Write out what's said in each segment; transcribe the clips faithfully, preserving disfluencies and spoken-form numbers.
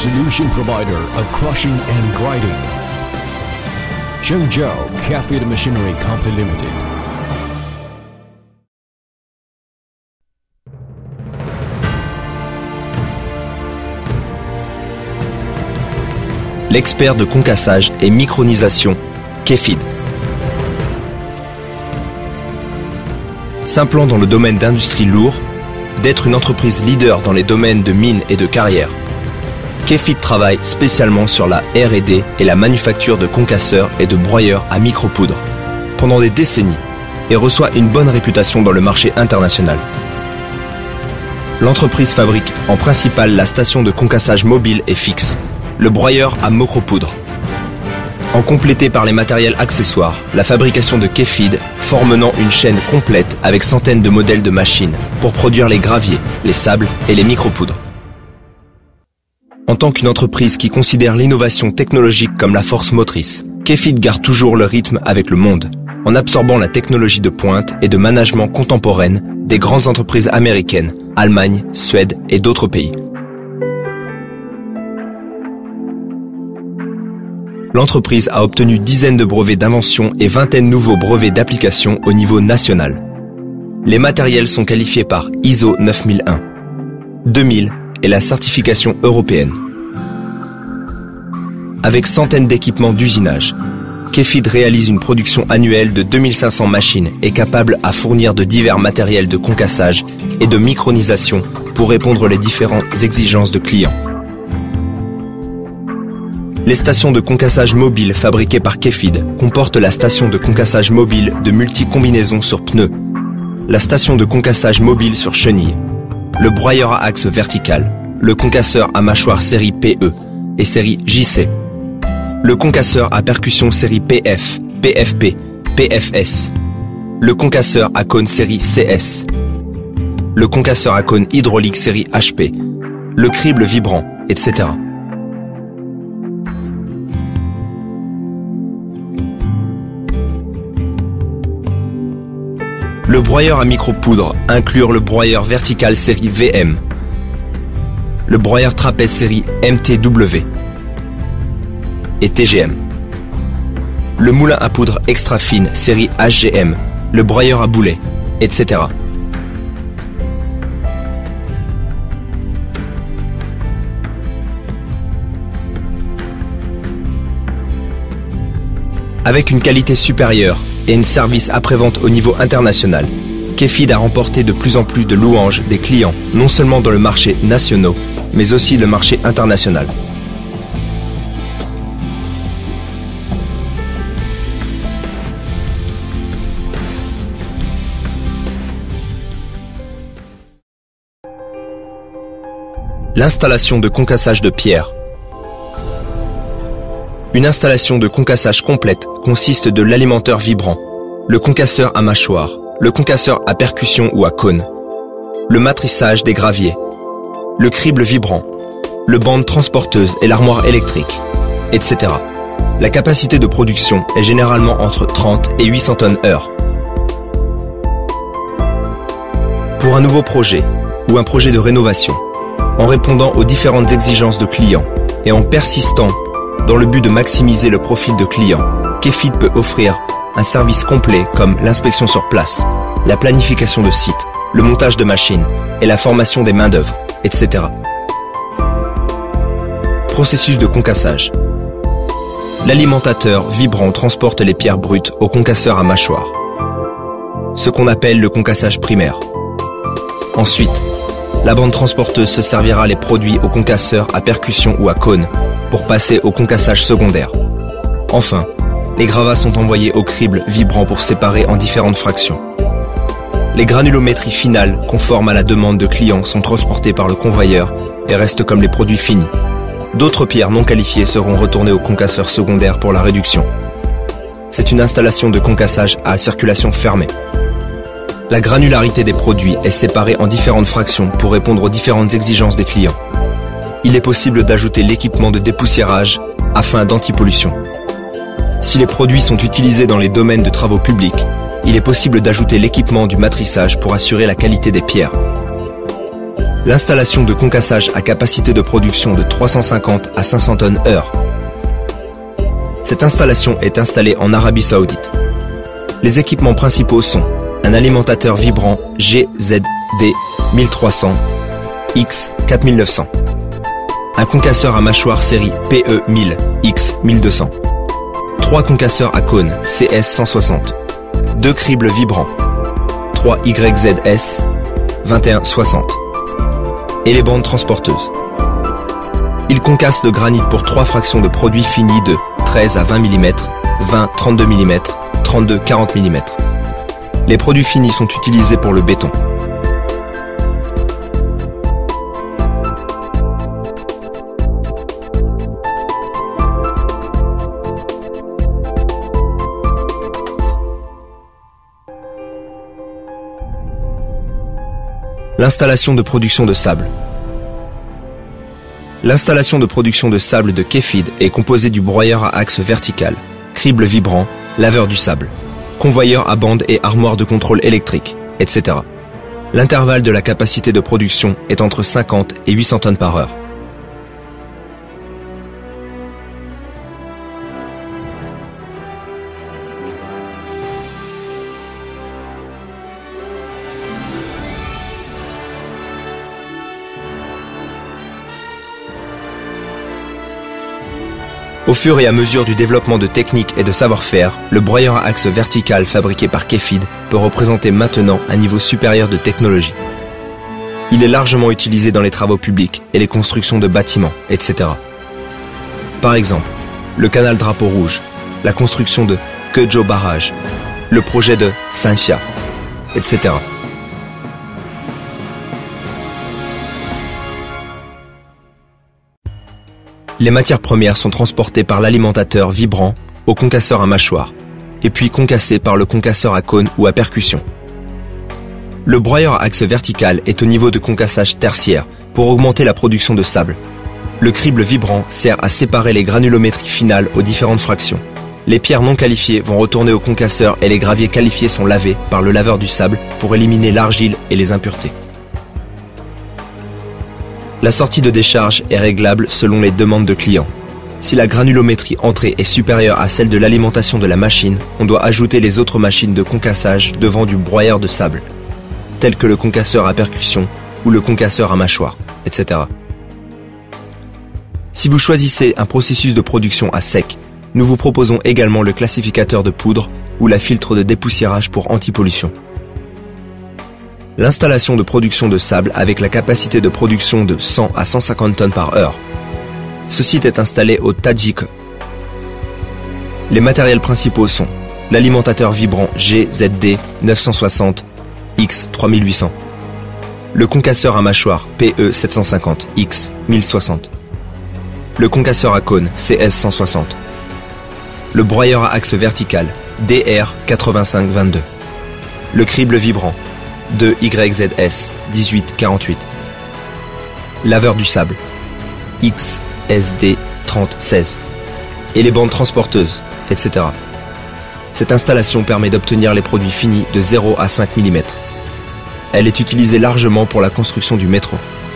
solution provider of crushing and grinding. Zhengzhou Kefid Machinery Company Limited. L'expert de concassage et micronisation, Kefid. S'implant dans le domaine d'industrie lourde, d'être une entreprise leader dans les domaines de mines et de carrière. Kefid travaille spécialement sur la R et D et la manufacture de concasseurs et de broyeurs à micropoudre pendant des décennies et reçoit une bonne réputation dans le marché international. L'entreprise fabrique en principal la station de concassage mobile et fixe, le broyeur à micropoudre. En complété par les matériels accessoires, la fabrication de Kefid formenant une chaîne complète avec centaines de modèles de machines pour produire les graviers, les sables et les micropoudres. En tant qu'une entreprise qui considère l'innovation technologique comme la force motrice, Kefid garde toujours le rythme avec le monde, en absorbant la technologie de pointe et de management contemporaine des grandes entreprises américaines, Allemagne, Suède et d'autres pays. L'entreprise a obtenu dizaines de brevets d'invention et vingtaines de nouveaux brevets d'application au niveau national. Les matériels sont qualifiés par I S O neuf mille un, deux mille et la certification européenne. Avec centaines d'équipements d'usinage, Kefid réalise une production annuelle de deux mille cinq cents machines et capable à fournir de divers matériels de concassage et de micronisation pour répondre aux différentes exigences de clients. Les stations de concassage mobile fabriquées par Kefid comportent la station de concassage mobile de multi-combinaison sur pneus, la station de concassage mobile sur chenille, le broyeur à axe vertical, le concasseur à mâchoire série P E et série J C, le concasseur à percussion série P F, P F P, P F S, le concasseur à cône série C S, le concasseur à cône hydraulique série H P, le crible vibrant, et cetera. Le broyeur à micropoudre inclut le broyeur vertical série V M, le broyeur trapèze série M T W et T G M, le moulin à poudre extra fine série H G M, le broyeur à boulet, et cetera. Avec une qualité supérieure et un service après-vente au niveau international, Kefid a remporté de plus en plus de louanges des clients, non seulement dans le marché national, mais aussi le marché international. L'installation de concassage de pierre. Une installation de concassage complète consiste de l'alimenteur vibrant, le concasseur à mâchoire, le concasseur à percussion ou à cône, le matrissage des graviers, le crible vibrant, le bande transporteuse et l'armoire électrique, et cetera. La capacité de production est généralement entre trente et huit cents tonnes heure. Pour un nouveau projet ou un projet de rénovation, en répondant aux différentes exigences de clients et en persistant dans le but de maximiser le profil de client, Kefid peut offrir un service complet comme l'inspection sur place, la planification de site, le montage de machines et la formation des main-d'œuvre, et cetera. Processus de concassage. L'alimentateur vibrant transporte les pierres brutes au concasseur à mâchoire, ce qu'on appelle le concassage primaire. Ensuite, la bande transporteuse se servira les produits au concasseur à percussion ou à cône pour passer au concassage secondaire. Enfin, les gravats sont envoyés au crible vibrant pour séparer en différentes fractions. Les granulométries finales, conformes à la demande de clients, sont transportées par le convoyeur et restent comme les produits finis. D'autres pierres non qualifiées seront retournées au concasseur secondaire pour la réduction. C'est une installation de concassage à circulation fermée. La granularité des produits est séparée en différentes fractions pour répondre aux différentes exigences des clients. Il est possible d'ajouter l'équipement de dépoussiérage afin d'antipollution. Si les produits sont utilisés dans les domaines de travaux publics, il est possible d'ajouter l'équipement du matrissage pour assurer la qualité des pierres. L'installation de concassage à capacité de production de trois cent cinquante à cinq cents tonnes heure. Cette installation est installée en Arabie Saoudite. Les équipements principaux sont un alimentateur vibrant G Z D mille trois cents X quatre mille neuf cents, un concasseur à mâchoire série P E mille X mille deux cents, trois concasseurs à cône C S cent soixante, deux cribles vibrants trois Y Z S vingt et un soixante et les bandes transporteuses. Il concasse le granit pour trois fractions de produits finis de treize à vingt millimètres, vingt à trente-deux millimètres, trente-deux à quarante millimètres. Les produits finis sont utilisés pour le béton. L'installation de production de sable. L'installation de production de sable de Kefid est composée du broyeur à axe vertical, crible vibrant, laveur du sable, convoyeur à bande et armoire de contrôle électrique, et cetera. L'intervalle de la capacité de production est entre cinquante et huit cents tonnes par heure. Au fur et à mesure du développement de techniques et de savoir-faire, le broyeur à axe vertical fabriqué par Kefid peut représenter maintenant un niveau supérieur de technologie. Il est largement utilisé dans les travaux publics et les constructions de bâtiments, et cetera. Par exemple, le canal Drapeau Rouge, la construction de Kejo Barrage, le projet de Saint-Chia, et cetera. Les matières premières sont transportées par l'alimentateur vibrant au concasseur à mâchoire, et puis concassées par le concasseur à cône ou à percussion. Le broyeur à axe vertical est au niveau de concassage tertiaire pour augmenter la production de sable. Le crible vibrant sert à séparer les granulométries finales aux différentes fractions. Les pierres non qualifiées vont retourner au concasseur et les graviers qualifiés sont lavés par le laveur du sable pour éliminer l'argile et les impuretés. La sortie de décharge est réglable selon les demandes de clients. Si la granulométrie entrée est supérieure à celle de l'alimentation de la machine, on doit ajouter les autres machines de concassage devant du broyeur de sable, tels que le concasseur à percussion ou le concasseur à mâchoire, et cetera. Si vous choisissez un processus de production à sec, nous vous proposons également le classificateur de poudre ou la filtre de dépoussiérage pour antipollution. L'installation de production de sable avec la capacité de production de cent à cent cinquante tonnes par heure. Ce site est installé au Tadjik. Les matériels principaux sont l'alimentateur vibrant G Z D neuf cent soixante X trois mille huit cents, le concasseur à mâchoire P E sept cent cinquante X mille soixante, le concasseur à cône C S cent soixante, le broyeur à axe vertical D R quatre-vingt-cinq vingt-deux, le crible vibrant deux Y Z S dix-huit quarante-huit, laveur du sable X S D trente seize et les bandes transporteuses, et cetera. Cette installation permet d'obtenir les produits finis de zéro à cinq millimètres. Elle est utilisée largement pour la construction du métro.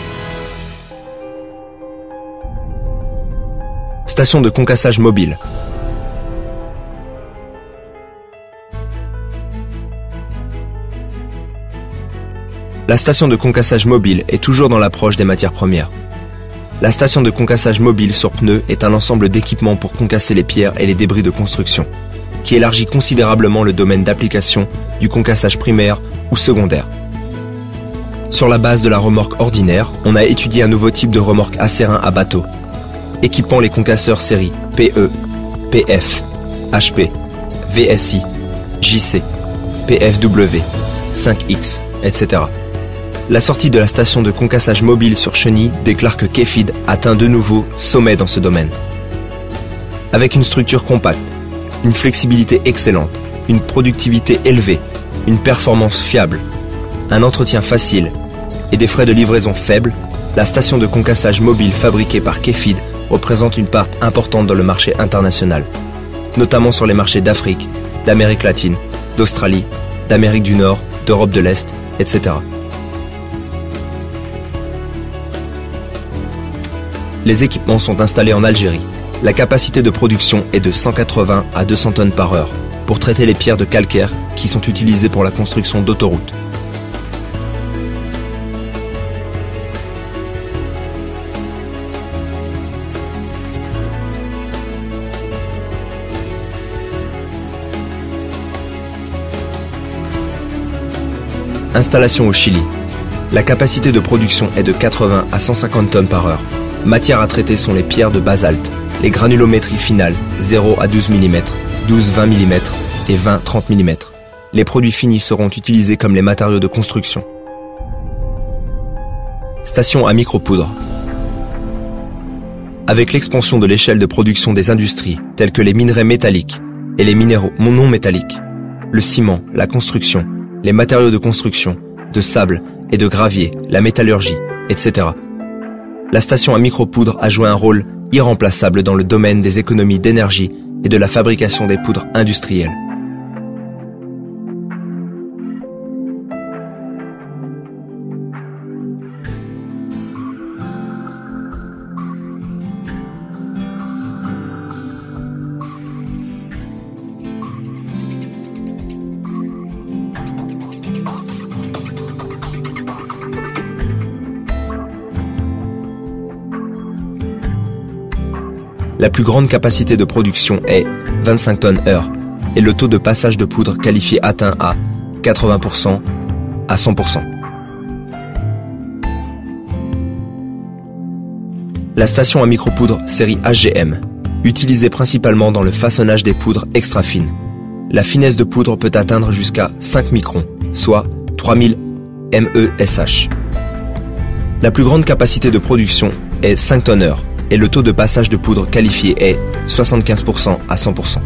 Station de concassage mobile. La station de concassage mobile est toujours dans l'approche des matières premières. La station de concassage mobile sur pneus est un ensemble d'équipements pour concasser les pierres et les débris de construction, qui élargit considérablement le domaine d'application du concassage primaire ou secondaire. Sur la base de la remorque ordinaire, on a étudié un nouveau type de remorque acérin à bateau, équipant les concasseurs série P E, P F, H P, V S I, J C, P F W, cinq X, et cetera. La sortie de la station de concassage mobile sur chenille déclare que Kefid atteint de nouveau sommet dans ce domaine. Avec une structure compacte, une flexibilité excellente, une productivité élevée, une performance fiable, un entretien facile et des frais de livraison faibles, la station de concassage mobile fabriquée par Kefid représente une part importante dans le marché international, notamment sur les marchés d'Afrique, d'Amérique latine, d'Australie, d'Amérique du Nord, d'Europe de l'Est, et cetera. Les équipements sont installés en Algérie. La capacité de production est de cent quatre-vingts à deux cents tonnes par heure pour traiter les pierres de calcaire qui sont utilisées pour la construction d'autoroutes. Installation au Chili. La capacité de production est de quatre-vingts à cent cinquante tonnes par heure. Matières à traiter sont les pierres de basalte, les granulométries finales zéro à douze millimètres, douze à vingt millimètres et vingt à trente millimètres. Les produits finis seront utilisés comme les matériaux de construction. Station à micropoudre. Avec l'expansion de l'échelle de production des industries telles que les minerais métalliques et les minéraux non métalliques, le ciment, la construction, les matériaux de construction, de sable et de gravier, la métallurgie, et cetera. La station à micropoudre a joué un rôle irremplaçable dans le domaine des économies d'énergie et de la fabrication des poudres industrielles. La plus grande capacité de production est vingt-cinq tonnes heure et le taux de passage de poudre qualifié atteint à quatre-vingts pour cent à cent pour cent. La station à micropoudre série H G M, utilisée principalement dans le façonnage des poudres extra fines. La finesse de poudre peut atteindre jusqu'à cinq microns, soit trois mille mètres. La plus grande capacité de production est cinq tonnes heure et le taux de passage de poudre qualifié est soixante-quinze pour cent à cent pour cent.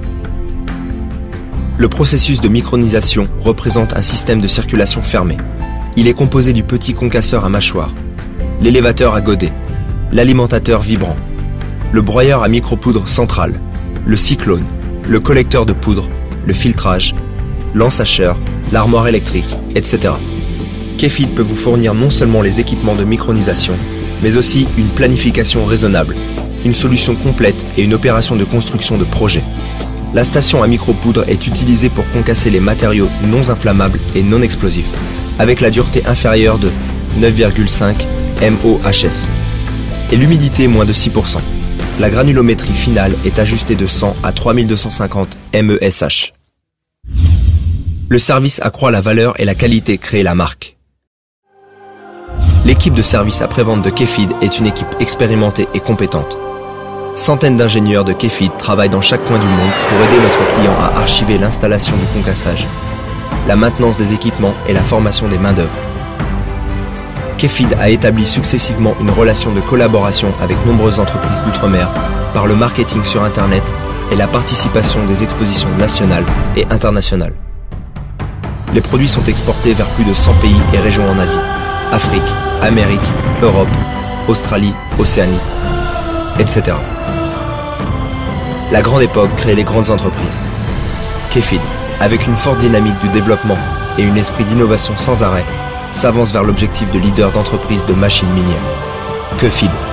Le processus de micronisation représente un système de circulation fermé. Il est composé du petit concasseur à mâchoire, l'élévateur à godet, l'alimentateur vibrant, le broyeur à micropoudre central, le cyclone, le collecteur de poudre, le filtrage, l'ensacheur, l'armoire électrique, et cetera. Kefid peut vous fournir non seulement les équipements de micronisation, mais aussi une planification raisonnable, une solution complète et une opération de construction de projet. La station à micropoudre est utilisée pour concasser les matériaux non inflammables et non explosifs, avec la dureté inférieure de neuf virgule cinq mOhs et l'humidité moins de six pour cent. La granulométrie finale est ajustée de cent à trois mille deux cent cinquante mètres. Le service accroît la valeur et la qualité, crée la marque. L'équipe de service après-vente de Kefid est une équipe expérimentée et compétente. Centaines d'ingénieurs de Kefid travaillent dans chaque coin du monde pour aider notre client à archiver l'installation du concassage, la maintenance des équipements et la formation des main-d'œuvre. Kefid a établi successivement une relation de collaboration avec nombreuses entreprises d'outre-mer par le marketing sur Internet et la participation des expositions nationales et internationales. Les produits sont exportés vers plus de cent pays et régions en Asie, Afrique, Amérique, Europe, Australie, Océanie, et cetera. La grande époque crée les grandes entreprises. Kefid, avec une forte dynamique du développement et un esprit d'innovation sans arrêt, s'avance vers l'objectif de leader d'entreprise de machines minières. Kefid.